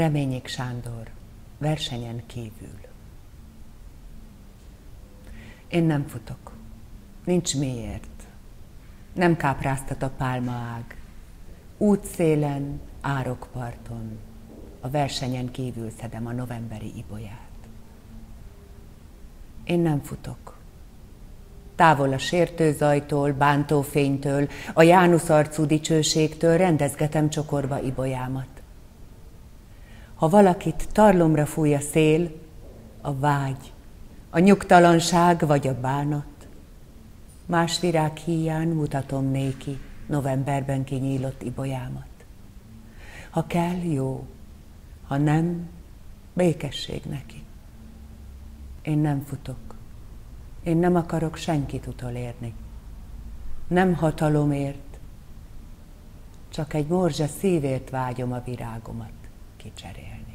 Reményik Sándor, versenyen kívül. Én nem futok, nincs miért. Nem kápráztat a pálmaág. Útszélen, árokparton, a versenyen kívül szedem a novemberi ibolyát. Én nem futok. Távol a sértőzajtól, bántófénytől, a Jánusz arcú dicsőségtől rendezgetem csokorba ibolyámat. Ha valakit tarlomra fúj a szél, a vágy, a nyugtalanság vagy a bánat, más virág híján mutatom néki novemberben kinyílott ibolyámat. Ha kell, jó, ha nem, békesség neki. Én nem futok. Én nem akarok senkit utolérni. Nem hatalomért, csak egy morzsa szívért vágyom a virágomat kicserélni.